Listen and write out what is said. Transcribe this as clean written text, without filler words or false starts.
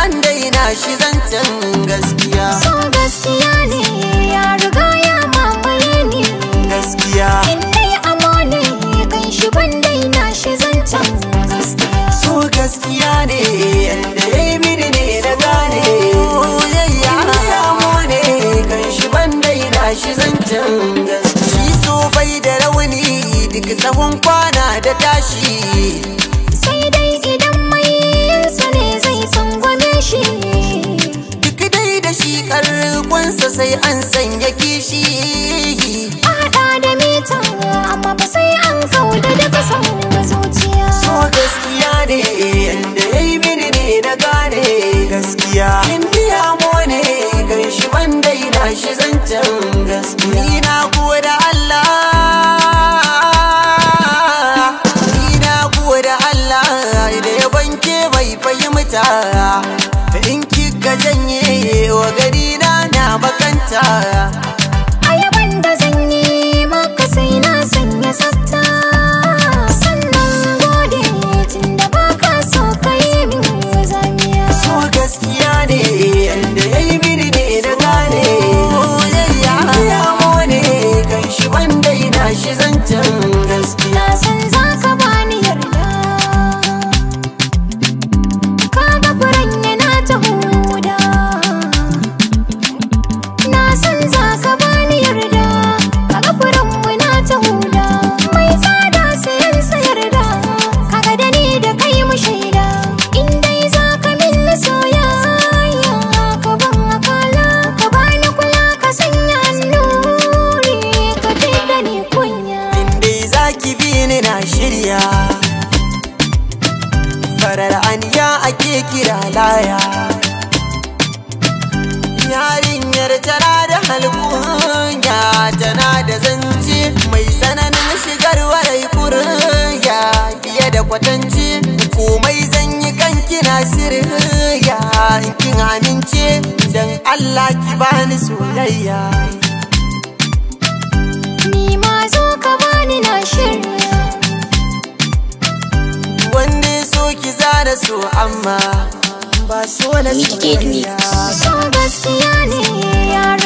ban daina shi zancen gaskiya. So gaskiya ne ya riga ya mamaye ni. Gaskiya in dai amo ne kan shi ban daina shi zancen gaskiya. So gaskiya ne yanda yayi mini ne na gane. Soyayya amo ne kan shi ban daina shi zancen gaskiya. Shi so bai da rauni duk tsawon kwana da tashi. Sai dai idan mai yinsa ne zai tsangwame shi. Duk dai da shi karkonsa sai an sanya kishi. A haɗa da mita amma ba sai an kauda daga san zuciya. So gaskiya ne yanda yayi mini ne na gane. Gaskiya indiya mo ne gan shi ban daina shi zancen gaskiya. Ni na gode Allah, ni na gode Allah da ya banke bai fahimta. In kika janye wa gari na bakanta. Ayaban da zan yi maka sai na sanya tsafta. Sannan gode tunda baka so ka yi min zamiya. So gaskiya ne yanda yayi mini ne na gane. Soyayya ya mo ne kan shi ban daina shi zancen gaskiya. Na san za ka bani yarda. Kaga furen yana ta huda. Na san za ka bani yarda. Kaga furen mu na ta huda. Mai tsada sayan sayar da. Kaga da ni da kai mu shaida. In dai za ka min soyayya ka ban akala. Ka bani kula ka sanya annuri. Ka da ni kunya. Indai zaki bi ni na shirya. Farar aniya ake kira laya. Yarinyar tana da halkunya, tana da zance mai tsananin shigar warai kurya. Fiye da kwatance komai zan yi kanki na sirya. In kin amince dan Allah ki bani soyayya. Ni ma zo ka bani na shirya. Wanda ya so ki zana so amma ba so na Wicked Mix. soyayya. So gaskiya ne ya